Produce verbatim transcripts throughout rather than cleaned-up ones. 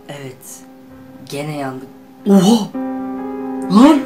Evet. Gene yandık. Oha! Lan!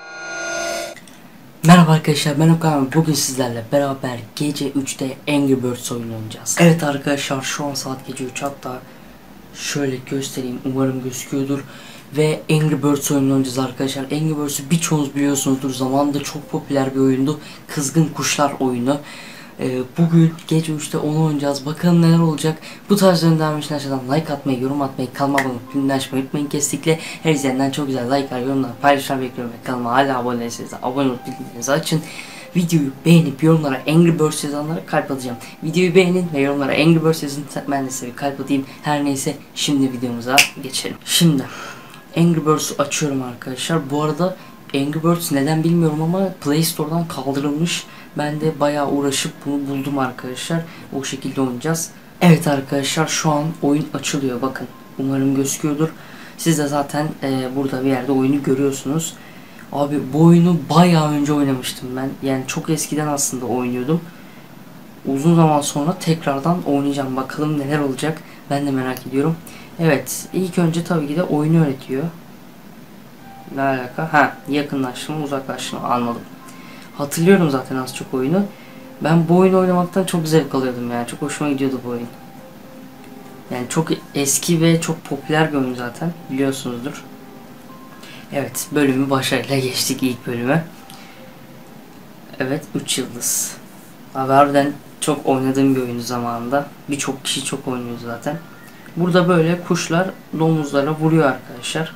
Merhaba arkadaşlar, ben Okan. Bugün sizlerle beraber gece üçte Angry Birds oyunu oynayacağız. Evet arkadaşlar, şu an saat gece üç, hatta şöyle göstereyim, umarım gözüküyordur. Ve Angry Birds oyunu oynayacağız arkadaşlar. Angry Birds'ü birçoğunuz biliyorsunuzdur, zamanında çok popüler bir oyundu. Kızgın Kuşlar oyunu. Ee, bugün gece üçte onu oynayacağız. Bakalım neler olacak. Bu tarz oyun devam için aşağıdan like atmayı, yorum atmayı, kanalıma abone olmayı, bildirimleri açmayı unutmayın. Kesinlikle her izleyenden çok güzel like'lar, yorumlar, paylaşımlar bekliyorum. Ve kanalıma hala abone değilseniz abone olup bildirimlerinizi açın. Videoyu beğenip yorumlara Angry Birds yazanlara kalp atacağım. Videoyu beğenin ve yorumlara Angry Birds yazın. Ben de size bir kalp atayım. Her neyse, şimdi videomuza geçelim. Şimdi Angry Birds'ü açıyorum arkadaşlar. Bu arada Angry Birds neden bilmiyorum ama Play Store'dan kaldırılmış. Ben de bayağı uğraşıp bunu buldum arkadaşlar. O şekilde oynayacağız. Evet arkadaşlar, şu an oyun açılıyor. Bakın, umarım gözüküyordur. Siz de zaten e, burada bir yerde oyunu görüyorsunuz. Abi, bu oyunu bayağı önce oynamıştım ben. Yani çok eskiden aslında oynuyordum. Uzun zaman sonra tekrardan oynayacağım. Bakalım neler olacak. Ben de merak ediyorum. Evet, ilk önce tabii ki de oyunu öğretiyor. Ne alaka? Ha, yakınlaştırma, uzaklaştırma, anladım. Hatırlıyorum zaten az çok oyunu. Ben bu oyunu oynamaktan çok zevk alıyordum yani. Çok hoşuma gidiyordu bu oyun. Yani çok eski ve çok popüler bir oyun zaten. Biliyorsunuzdur. Evet, bölümü başarıyla geçtik, ilk bölüme. Evet, üç yıldız. Abi harbiden çok oynadığım bir oyunu zamanında. Birçok kişi çok oynuyor zaten. Burada böyle kuşlar domuzlara vuruyor arkadaşlar.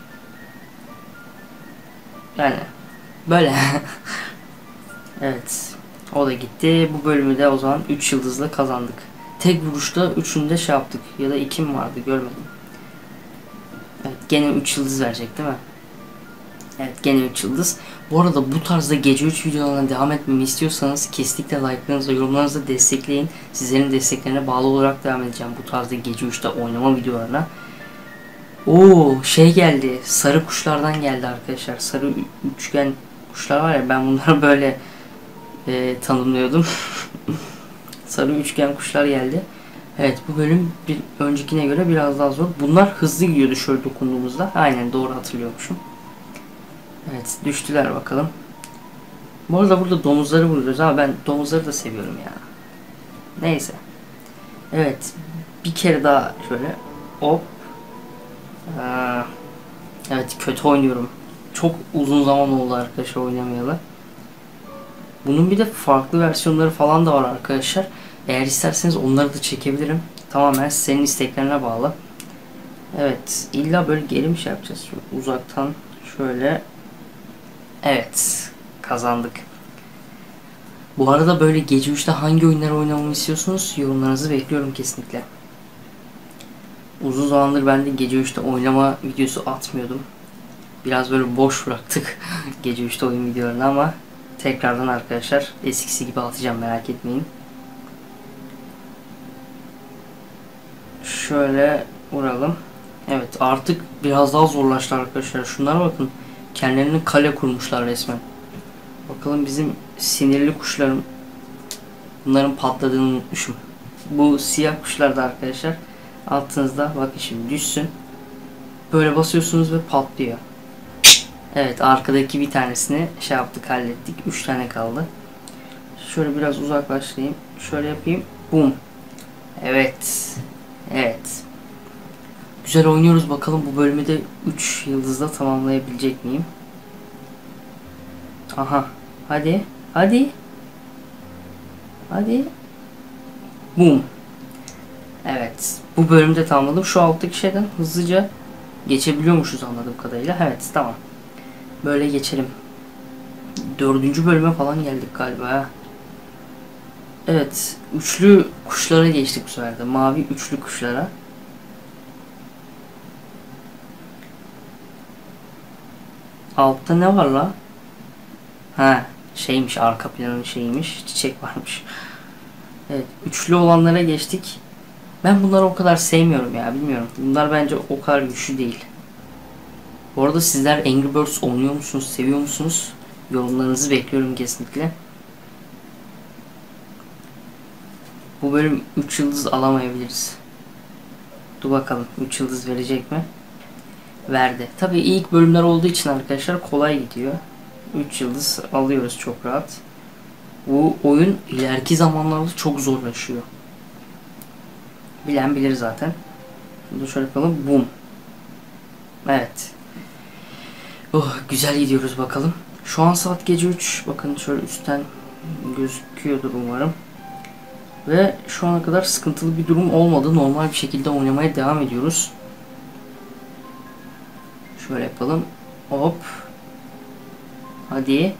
Yani böyle. Evet. O da gitti. Bu bölümü de o zaman üç yıldızla kazandık. Tek vuruşta üçünü de şey yaptık. Ya da iki mi vardı, görmedim. Evet, gene üç yıldız verecek değil mi? Evet, gene üç yıldız. Bu arada bu tarzda gece üç videolarına devam etmemi istiyorsanız kesinlikle like'larınızla, yorumlarınızla destekleyin. Sizlerin desteklerine bağlı olarak devam edeceğim bu tarzda gece üçte oynama videolarına. Oo, şey geldi. Sarı kuşlardan geldi arkadaşlar. Sarı üçgen kuşlar var ya, ben bunları böyle e, tanımlıyordum. Sarı üçgen kuşlar geldi. Evet, bu bölüm bir öncekine göre biraz daha zor. Bunlar hızlı gidiyordu şöyle dokunduğumuzda. Aynen, doğru hatırlıyormuşum. Evet, düştüler bakalım. Bu arada burada domuzları vuruyoruz ama ben domuzları da seviyorum ya. Neyse. Evet, bir kere daha şöyle hop. Aa, evet, kötü oynuyorum. Çok uzun zaman oldu arkadaşlar oynamayalı. Bunun bir de farklı versiyonları falan da var arkadaşlar. Eğer isterseniz onları da çekebilirim. Tamamen senin isteklerine bağlı. Evet, illa böyle geri mi şey yapacağız? Şöyle uzaktan şöyle. Evet, kazandık. Bu arada böyle gece üçte hangi oyunları oynamamı istiyorsunuz? Yorumlarınızı bekliyorum kesinlikle. Uzun zamandır ben de gece üçte oynama videosu atmıyordum. Biraz böyle boş bıraktık gece üçte oyun videolarını ama tekrardan arkadaşlar eskisi gibi atacağım, merak etmeyin. Şöyle vuralım. Evet, artık biraz daha zorlaştı arkadaşlar. Şunlara bakın. Kendilerine kale kurmuşlar resmen. Bakalım bizim sinirli kuşlarım. Bunların patladığını unutmuşum. Bu siyah kuşlar da arkadaşlar. Altınızda bakın, şimdi düşsün. Böyle basıyorsunuz ve patlıyor. Evet, arkadaki bir tanesini şey yaptık, hallettik. üç tane kaldı. Şöyle biraz uzaklaştırayım. Şöyle yapayım. Bum. Evet. Evet. Güzel oynuyoruz. Bakalım bu bölümü de üç yıldızla tamamlayabilecek miyim? Aha. Hadi. Hadi. Hadi. Bum. Evet. Bu bölümü de tamamladım. Şu alttaki şeyden hızlıca geçebiliyormuşuz anladığım kadarıyla. Evet, tamam. Böyle geçelim. Dördüncü bölüme falan geldik galiba. Evet. Üçlü kuşlara geçtik bu sefer de. Mavi üçlü kuşlara. Altta ne var la? Ha, şeymiş, arka planın şeymiş. Çiçek varmış. Evet, üçlü olanlara geçtik. Ben bunları o kadar sevmiyorum ya, bilmiyorum. Bunlar bence o kadar güçlü değil. Bu arada sizler Angry Birds oynuyor musunuz, seviyor musunuz? Yorumlarınızı bekliyorum kesinlikle. Bu bölüm üç yıldız alamayabiliriz. Dur bakalım, üç yıldız verecek mi? verdi. Tabii ilk bölümler olduğu için arkadaşlar kolay gidiyor. üç yıldız alıyoruz çok rahat. Bu oyun ileriki zamanlarda çok zorlaşıyor. Bilen bilir zaten. Bunu şöyle yapalım. Boom. Evet. Oh, güzel gidiyoruz bakalım. Şu an saat gece üç. Bakın şöyle üstten gözüküyordur umarım. Ve şu ana kadar sıkıntılı bir durum olmadı. Normal bir şekilde oynamaya devam ediyoruz. Şöyle yapalım. Hop. Hadi.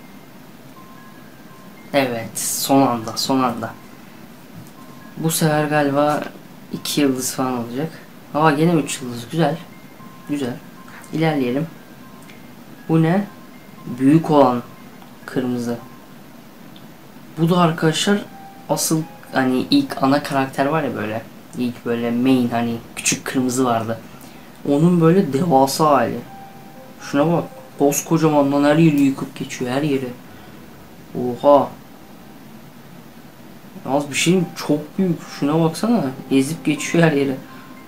Evet. Son anda. Son anda. Bu sefer galiba iki yıldız falan olacak. Ama gene üç yıldız. Güzel. Güzel. İlerleyelim. Bu ne? Büyük olan kırmızı. Bu da arkadaşlar asıl hani ilk ana karakter var ya böyle. İlk böyle main hani küçük kırmızı vardı. Onun böyle devasa hali. Şuna bak. Koskocaman lan, her yeri yıkıp geçiyor, her yeri. Oha. Az bir şeyim çok büyük. Şuna baksana. Ezip geçiyor her yeri.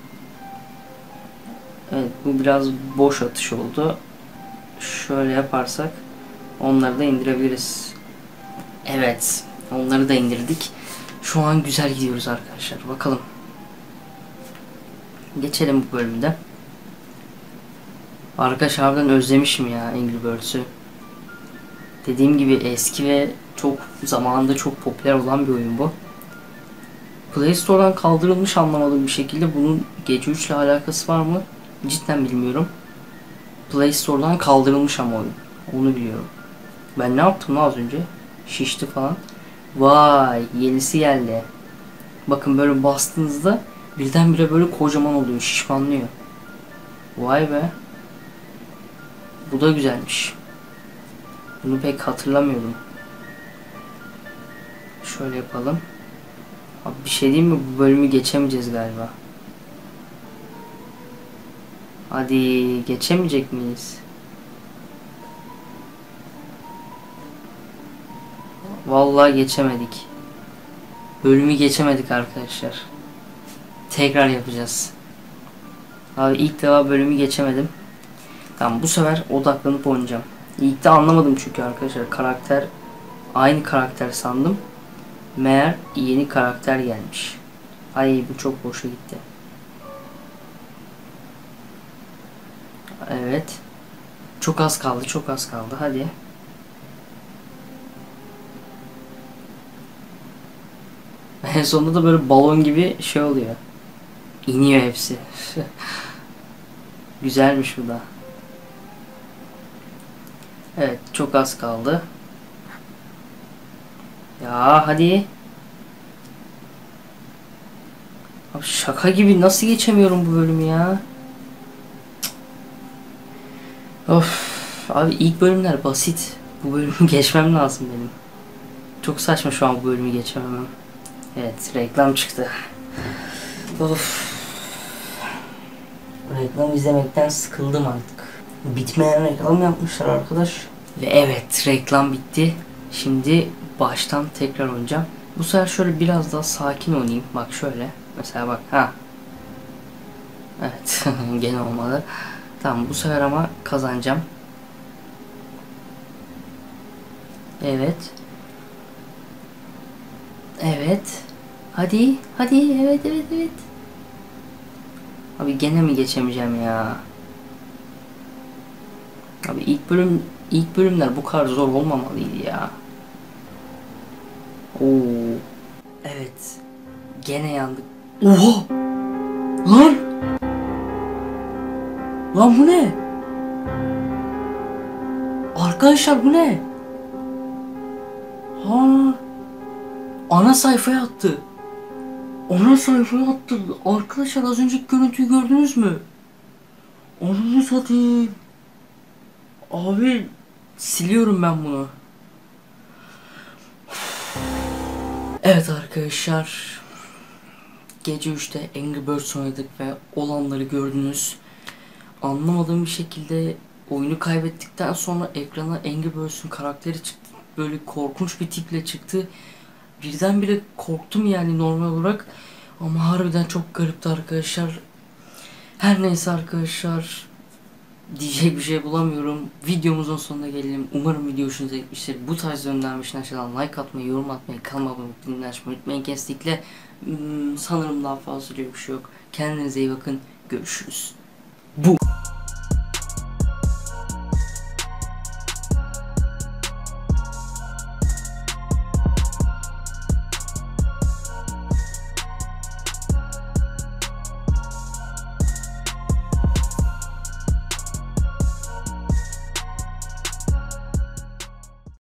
Evet, bu biraz boş atış oldu. Şöyle yaparsak onları da indirebiliriz. Evet. Onları da indirdik. Şu an güzel gidiyoruz arkadaşlar. Bakalım. Geçelim bu bölümde. Arkadaş harbiden özlemişim ya Angry Birds'ü. Dediğim gibi eski ve çok zamanında çok popüler olan bir oyun bu. Play Store'dan kaldırılmış anlamadığım bir şekilde. Bunun gece üç ile alakası var mı? Cidden bilmiyorum. Play Store'dan kaldırılmış ama oyun. Onu biliyorum. Ben ne yaptım az önce? Şişti falan. Vay, yenisi geldi. Bakın böyle bastığınızda birdenbire böyle kocaman oluyor, şişmanlıyor. Vay be. Bu da güzelmiş. Bunu pek hatırlamıyordum. Şöyle yapalım. Abi bir şey diyeyim mi? Bu bölümü geçemeyeceğiz galiba. Hadi, geçemeyecek miyiz? Vallahi geçemedik. Bölümü geçemedik arkadaşlar. Tekrar yapacağız. Abi ilk defa bölümü geçemedim. Tamam, bu sefer odaklanıp oynayacağım. İlk de anlamadım çünkü arkadaşlar. Karakter aynı karakter sandım. Meğer yeni karakter gelmiş. Ay, bu çok boşa gitti. Evet. Çok az kaldı, çok az kaldı. Hadi. En sonunda da böyle balon gibi şey oluyor. İniyor hepsi. Güzelmiş bu da. Evet, çok az kaldı. Ya hadi. Abi şaka gibi nasıl geçemiyorum bu bölümü ya? Of. Abi ilk bölümler basit. Bu bölümü geçmem lazım benim. Çok saçma şu an bu bölümü geçememem. Evet, reklam çıktı. Of. Reklam izlemekten sıkıldım artık. Bitmeyen reklam yapmışlar arkadaş. Ve evet, reklam bitti. Şimdi baştan tekrar oynayacağım. Bu sefer şöyle biraz daha sakin oynayayım. Bak şöyle. Mesela bak. Ha. Evet. Gene olmadı. Tamam, bu sefer ama kazanacağım. Evet. Evet. Hadi. Hadi. Evet evet evet. Abi gene mi geçemeyeceğim ya? Abi ilk bölüm ilk bölümler bu kadar zor olmamalıydı ya. Oo. Evet. Gene yandık. Oha! Lan! Lan bu ne? Arkadaşlar bu ne? Ha! Ana sayfaya attı. Ana sayfaya attı. Arkadaşlar az önceki görüntüyü gördünüz mü? Onu satayım. Abi siliyorum ben bunu. Evet arkadaşlar. Gece üçte Angry Birds oynadık ve olanları gördünüz. Anlamadığım bir şekilde oyunu kaybettikten sonra ekrana Angry Birds'ün karakteri çıktı. Böyle korkunç bir tiple çıktı. Birdenbire korktum yani normal olarak. Ama harbiden çok garipti arkadaşlar. Her neyse arkadaşlar. Diyecek bir şey bulamıyorum. Videomuzun sonuna gelelim. Umarım video hoşunuza gitmiştir. Bu tarz önermişler aşağıdan like atmayı, yorum atmayı, kanalıma abone olmayı, bildirimleri açmayı unutmayın. Kesinlikle hmm, sanırım daha fazla bir şey yok. Kendinize iyi bakın. Görüşürüz.